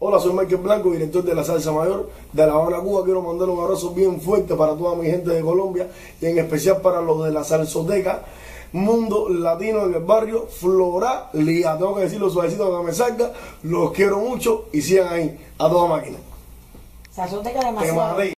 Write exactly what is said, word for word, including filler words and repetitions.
Hola, soy Michael Blanco, director de la Salsa Mayor de La Habana, Cuba. Quiero mandar un abrazo bien fuerte para toda mi gente de Colombia y en especial para los de la Salsoteca Mundo Latino en el barrio Floralía. Tengo que decirlo suavecito para que me salga. Los quiero mucho y sigan ahí a toda máquina. Salsoteca demasiado.